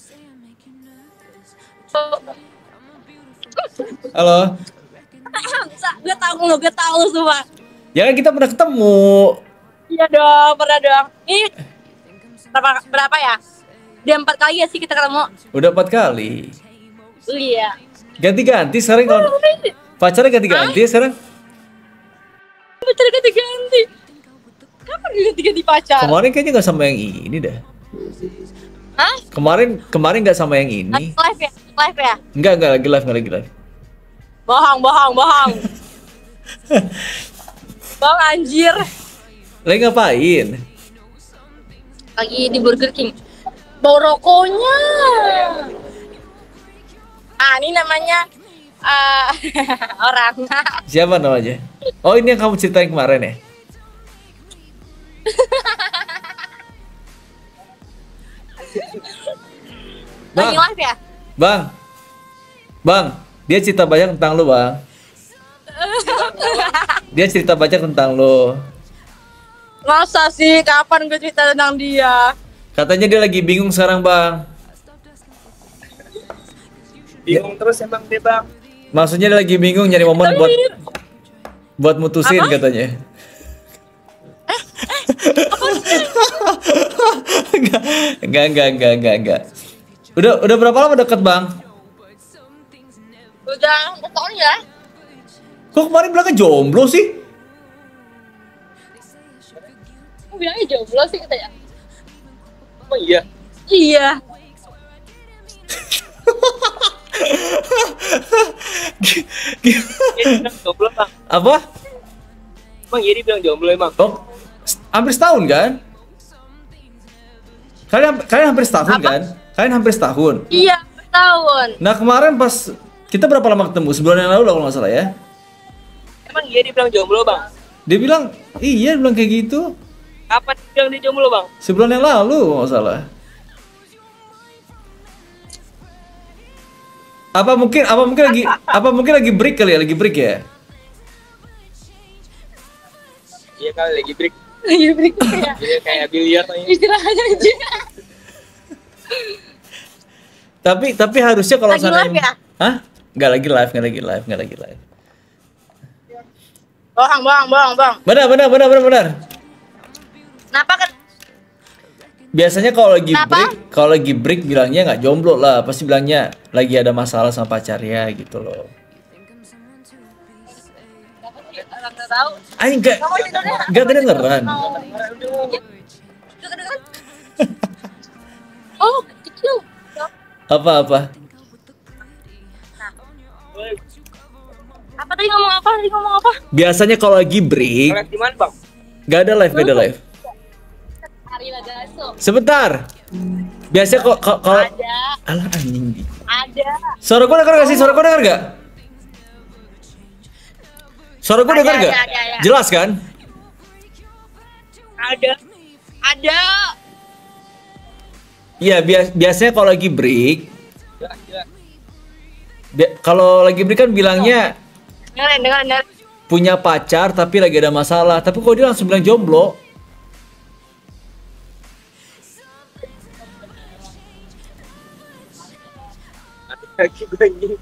Halo. Gue tahu semua. Ya kan kita pernah ketemu. Iya dong, pernah dong. Ih, berapa ya? Dia 4 kali ya sih kita ketemu. Udah 4 kali. Iya. Ganti-ganti sekarang kalau pacarnya ganti-ganti sekarang. Pacar ganti-ganti. Kapan ganti-ganti pacar? Kemarin kayaknya nggak sama yang ini dah. Hah? Kemarin nggak sama yang ini. Live ya? Live ya? Nggak lagi live, nggak lagi live. Bohong. Bang anjir. Lagi ngapain? Lagi di Burger King. Bau rokoknya. Ini namanya orang. Siapa namanya? Oh, ini yang kamu ceritain kemarin ya? Lagi live ya? Bang, dia cerita banyak tentang lu, Bang. Dia cerita banyak tentang lu. Masa sih? Kapan gue cerita tentang dia? Katanya dia lagi bingung sekarang, Bang. Bingung terus emang dia, Bang. Maksudnya dia lagi bingung nyari momen buat mutusin katanya. Enggak. Udah berapa lama deket, Bang? Udah tahun ya? Kok kemarin bilangnya jomblo sih? Aku bilangnya jomblo sih katanya. Oh iya. Iya. Dia bilang jomblo, Bang. Apa? Bang, iya dia bilang jomblo emang. Oh, hampir setahun kan? Kalian hampir setahun Apa? kan? Kalian hampir setahun. Iya, tahun. Nah kemarin pas kita berapa lama ketemu? Sebulan yang lalu lah kalau nggak salah ya. Emang iya dia bilang jomblo, Bang. Dia bilang, iya dia bilang kayak gitu. Kapan dia bilang dia jomblo, Bang? Sebulan yang lalu kalau nggak salah. Apa mungkin lagi break kali ya, lagi break ya? Iya kali lagi break. Iya, berikutnya. Iya kayak biliar aja. Istirahat aja. Tapi harusnya kalau Lagi live ya? Hah? Nggak lagi live. Bohong. Benar. Kenapa kan? Biasanya Kenapa? kalau lagi break bilangnya nggak jomblo lah, pasti bilangnya lagi ada masalah sama pacarnya gitu loh. Nggak tahu. Enggak kedengeran. Kedengeran? Oh, kecil. Apa? Apa tadi ngomong apa? Biasanya kalau lagi break, Live di mana, Bang? nggak ada live. Hari Lagaso. Sebentar. Biasanya kalau Ada. alah anjing. Ada. Suara gue denger gak sih? Suara gue denger gak? Suara gue denger gak? Ada. Jelas kan? Ada. Iya, biasanya kalau lagi break, Jelas. kalau lagi break kan bilangnya Dengerin. punya pacar tapi lagi ada masalah. Tapi kok dia langsung bilang jomblo? Kaki gue anjing.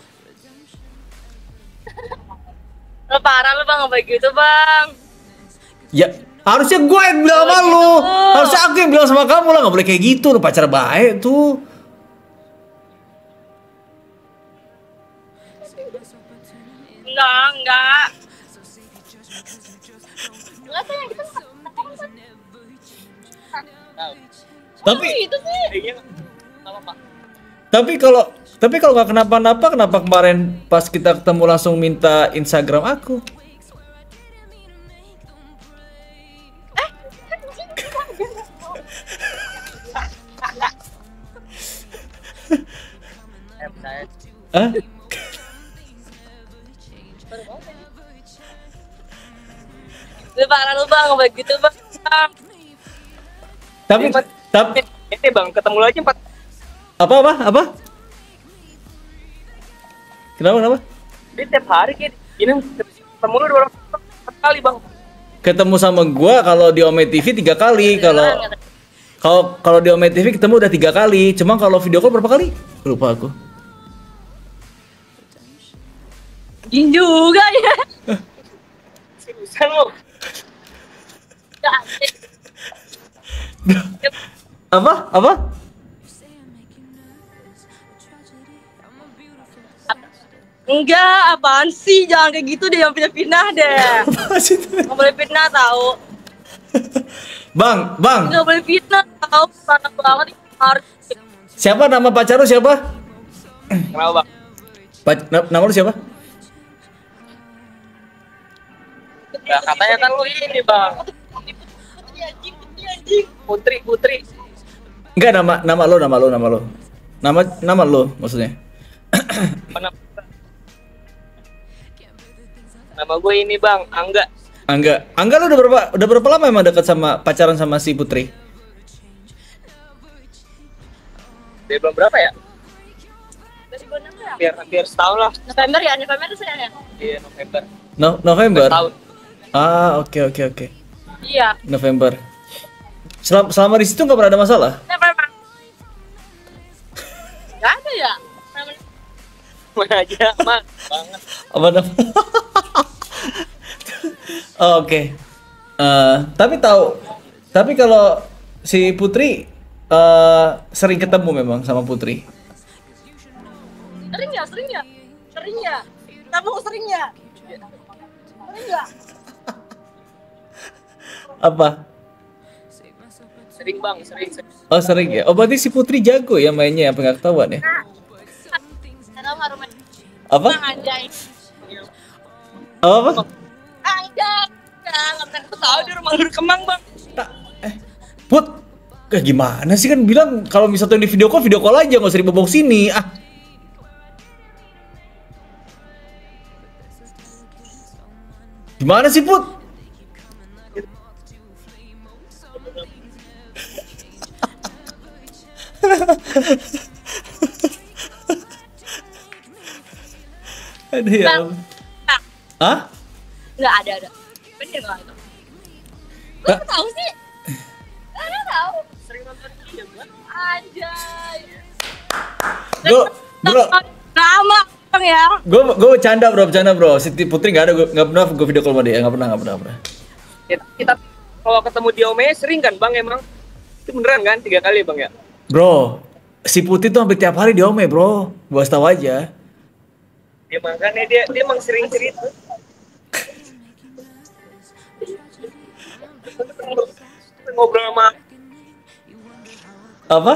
Lo parah lo bang, apa gitu bang? Ya, harusnya gue yang bilang sama lu. Harusnya aku yang bilang sama kamu lah, nggak boleh kayak gitu. Lu pacar baik tuh. Enggak. Enggak tuh yang kita Tapi itu sih. Kayaknya sama Pak. tapi kalau nggak kenapa-napa, kenapa kemarin pas kita ketemu langsung minta Instagram aku? Hah? Lu parah lu bang, apa gitu bang? Tapi Ini Bang, ketemu lu aja 4. apa? Kenapa? Dia tiap hari kayak ini ketemu lu 4 kali Bang. Ketemu sama gua kalau di Ome TV 3 kali, kalau Kalau di Ome TV ketemu udah 3 kali. Cuma kalau video call berapa kali? Lupa aku. Anjing juga ya. Seriusan lo. Apa? Enggak, apaan sih? Jangan kayak gitu deh, yang pindah-pindah deh. Apa sih itu? Nggak boleh pindah tahu. Bang. Nggak boleh pindah tahu. Panas banget ini harus. Siapa nama pacar lu siapa? Kenapa bang? Nama lu siapa? Ya katanya kan lu ini bang. Putri. Enggak, nama lu. Nama lu maksudnya. Mana? Nama gue ini bang, Angga. Angga lu udah berapa lama emang dekat sama pacaran sama si Putri? Dia belum berapa ya? Dari bulan apa ya? Hampir setahun lah. November ya, November itu saya ya. Iya November. November. Setahun. Oke. Iya. November. Selama di situ nggak pernah ada masalah? November. Gak ada ya? Mana aja, mah banget. Apa nama? Oh, oke. Tapi kalau si Putri sering ketemu memang sama Putri. Sering ya. Kamu sering ya? Sering ya? Apa? Sering bang, sering. Oh sering ya. Oh berarti si Putri jago ya mainnya, apa nggak ketahuan ya? Tahu harum Apa? anjay. Apa? Anjay. Nggak pernah tahu di rumah lu Kemang bang. Put, kayak gimana sih kan bilang kalau misalnya di video call aja, nggak usah dibobong sini. Gimana sih Put? Ada ya. Hah? Nggak ada. Bener nggak itu? Gue tahu sih. Nggak tahu. Sering nonton dia bang. Anjay. Bro. Lama bang ya. Gue bercanda bro. Si Putri nggak pernah gue video call sama dia, nggak pernah. Ya, kita kalau ketemu di Ome sering kan bang emang? Itu beneran kan 3 kali bang ya? Bro, si Putri tuh hampir tiap hari di Ome bro, gua tahu aja. Ya makanya dia emang sering cerita. Ngobrol sama Apa?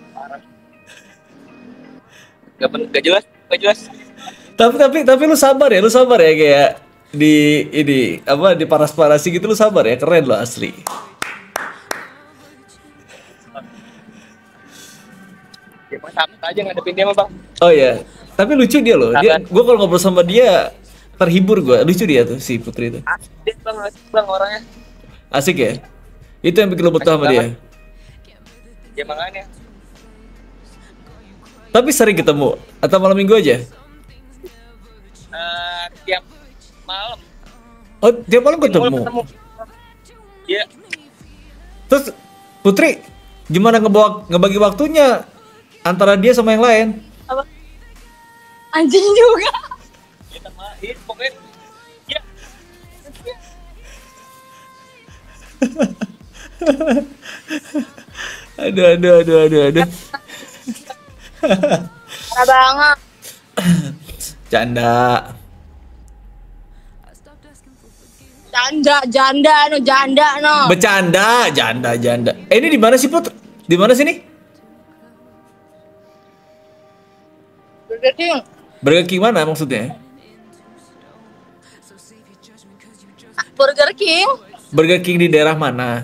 gak jelas. Tapi lu sabar ya kayak di paras-parasi gitu, lu sabar ya, keren lo asli. Ya emang sama aja ngadepin dia mah bang. Oh ya, tapi lucu dia loh. Gua kalau ngobrol sama dia terhibur gua. Lucu dia tuh si Putri itu. Asik bang orangnya. Asik ya. Itu yang bikin lo betah sama dia. Ya makanya. Tapi sering ketemu atau malam minggu aja? Tiap malam. Oh, tiap malam ketemu. Iya. Terus Putri gimana ngebagi waktunya antara dia sama yang lain? Apa? Anjing juga. Kita main pokoknya. Ya. Aduh. Parah banget. Canda. Janda no. Bercanda, janda. Ini di mana sih Put? Di mana sih nih? Burger King. Burger King mana maksudnya? Burger King. Burger King di daerah mana?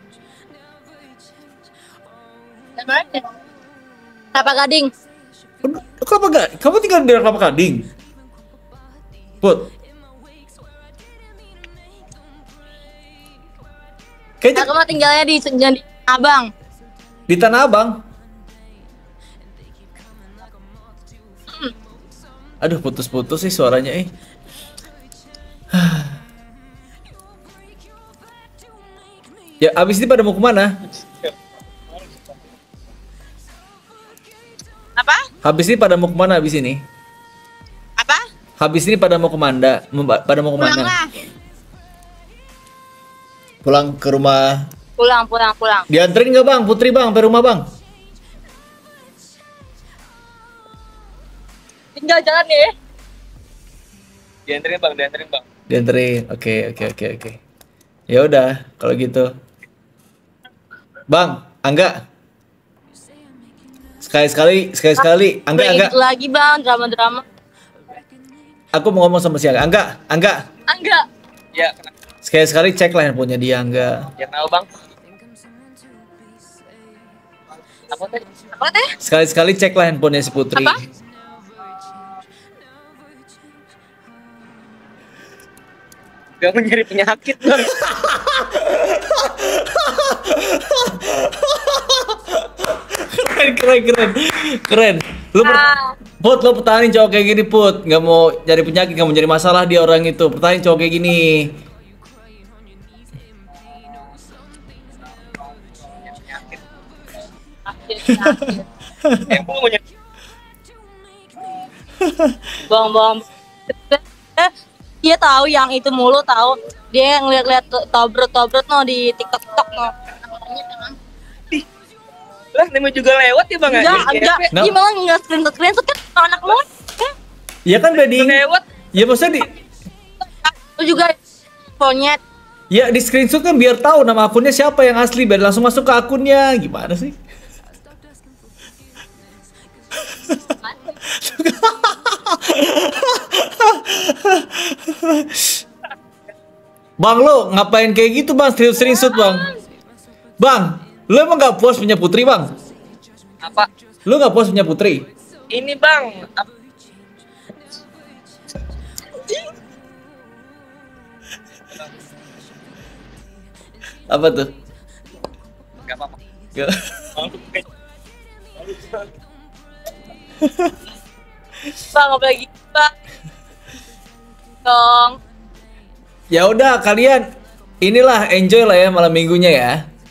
Kelapa Gading. Kelapa Gading? Kamu tinggal di daerah Kelapa Gading? Put. Kayaknya Aku mah tinggalnya di Abang. di Tanah Abang. Aduh, putus-putus sih suaranya Ya abis ini pada mau kemana? Apa? Habis ini pada mau kemana habis ini? Apa? Habis ini pada mau kemana? Pada mau Pulang kemana? lah. Pulang ke rumah. Pulang. Dianterin nggak bang? Putri bang, sampai rumah bang. Tinggal jalan ya. Dianterin bang. Dianterin. Oke. Ya udah, kalau gitu. Bang, Angga. Sekali, Angga. Gitu lagi bang, drama. Aku mau ngomong sama si Angga. Angga. Enggak. Ya, kenapa? Sekali cek lah handphonenya dia, Angga. Ya tahu bang. Apa tadi? Apa teh? Sekali cek lah handphonenya si Putri. Apa? Gak mau nyari penyakit bang. Keren. Put, lo pertahanin cowok kayak gini, Put. Nggak mau cari penyakit, nggak mau cari masalah dia orang itu. Pertahanin cowok kayak gini. Emang mau nyari. Bang. Dia tahu yang itu mulu tahu. Dia ngeliat-liat tobrot no di TikTok no. Lah, Nemo juga lewat ya bang? Enggak. No. Dia malah nggak screenshot kan anak lu. Ya kan wedding. Lewat. Ya maksudnya Lu juga monyet. ya di screenshot kan biar tahu nama akunnya siapa yang asli, biar langsung masuk ke akunnya. Gimana sih? Bang, lo ngapain kayak gitu bang? Screenshot bang. Bang, lo emang gak puas punya Putri bang? Apa? Lo gak puas punya Putri? Ini bang. Apa tuh? Gak apa-apa. Bang, apa lagi bang? Dong. Ya udah kalian inilah enjoy lah ya malam minggunya ya.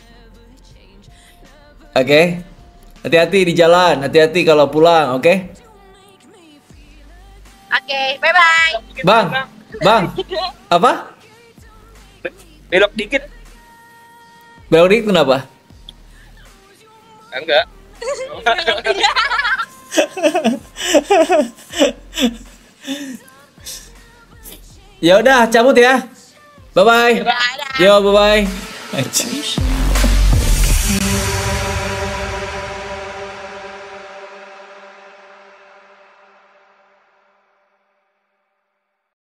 Oke. Hati-hati di jalan, hati-hati kalau pulang, oke? Oke, bye. Bang. Apa? Belok dikit. Belok dikit kenapa? Enggak. Ya udah cabut ya. Bye bye. Bye. Yo bye bye.